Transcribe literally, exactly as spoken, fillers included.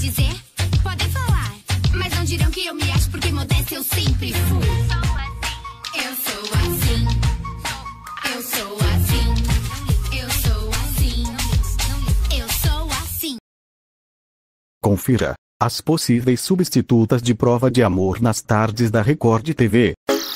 dizer? Podem falar, mas não dirão que eu me acho porque modéstia eu sempre fui. Eu sou assim. Eu sou assim. Eu sou assim. Eu sou assim. Confira as possíveis substitutas de Prova de Amor nas tardes da Record T V.